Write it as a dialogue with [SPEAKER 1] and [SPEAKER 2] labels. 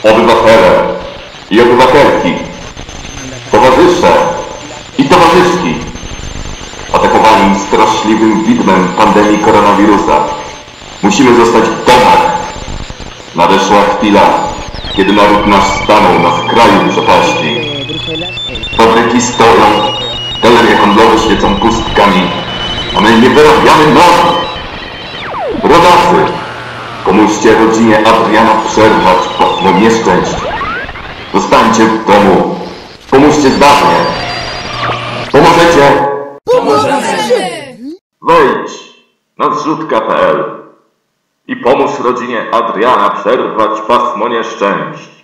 [SPEAKER 1] obywatele i obywatelki, towarzysze i towarzyszki, atakowani straszliwym widmem pandemii koronawirusa. Musimy zostać w domach. Nadeszła chwila, kiedy naród nasz stanął na skraju przepaści. Fabryki stoją, galerie handlowe świecą pustkami, a my nie wyrabiamy norm. Rodacy, pomóżcie rodzinie Adriana przerwać pasmo nieszczęść. Zostańcie w domu. Pomóżcie zdalnie. Pomożecie?
[SPEAKER 2] Pomożemy!
[SPEAKER 1] Wejdź na zrzutka.pl i pomóż rodzinie Adriana przerwać pasmo nieszczęść.